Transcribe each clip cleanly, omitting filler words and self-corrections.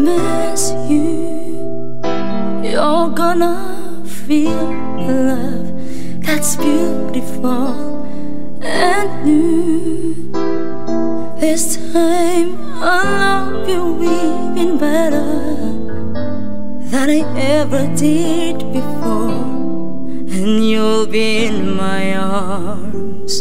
promise you, you're gonna feel love that's beautiful and new. This time I'll love you even better than I ever did before, and you'll be in my arms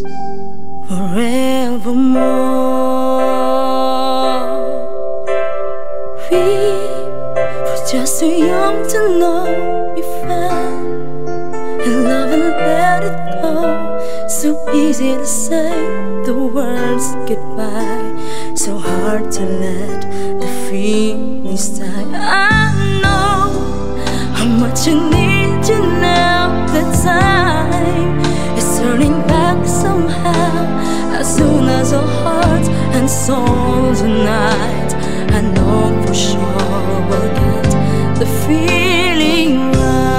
forevermore. We were just too young to know we fell in love and let it go. So easy to say the words goodbye, so hard to let the feelings die. I know how much you need you now. The time is turning back somehow. As soon as our hearts and souls unite, I know for sure we'll get the feeling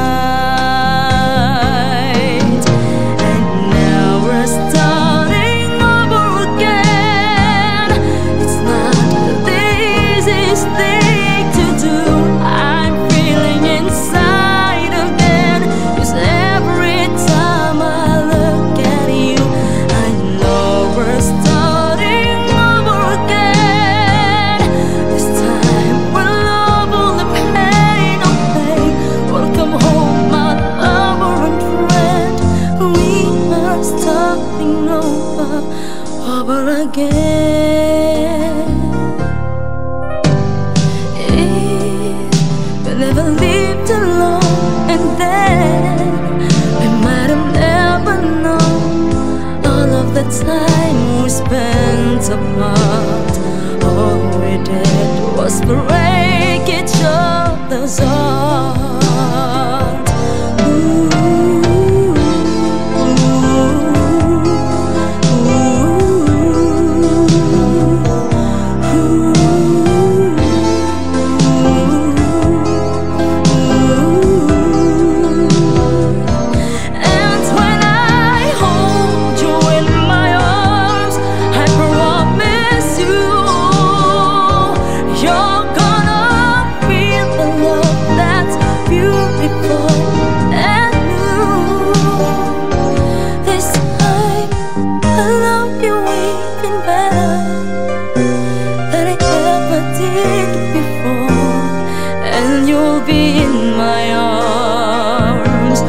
right. And now we're starting over again. It's not the easiest thing to do. I'm feeling inside again, 'cause every time I look at you, I know we're starting over again. This time we'll love all the pain, no pain. Welcome home, my lover and friend. We are starting over again. If we never lived alone, and then we might have never known all of the time we spent apart. All we did was break each other's heart. And when I hold you in my arms, I promise you, you're gonna feel the love that's beautiful and new. This time I love you even better than I ever did before, and you'll be in my arms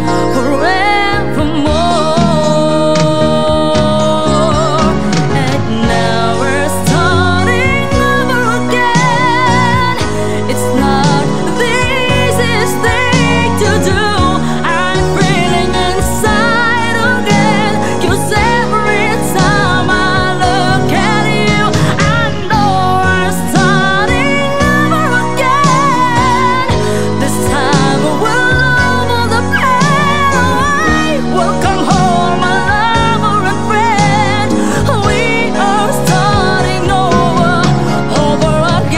forevermore. And now we're starting over again. It's not the easiest thing to do. I'm feeling inside again, 'cause every time I look at you, I know we're starting over again. This time we'll love all the pain away. Welcome home, my lover and friend. We are starting over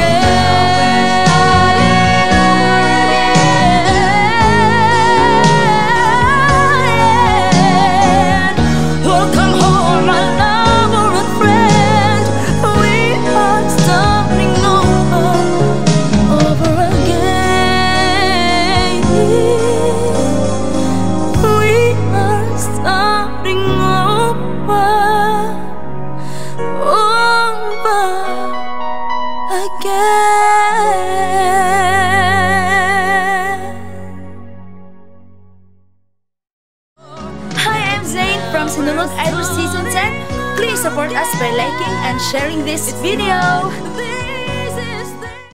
again. Welcome home, my lover and friend. We are starting over again. We are starting over again. Hi, I'm Zane from Sinulog Idol Season 10. Please support us by liking and sharing this video.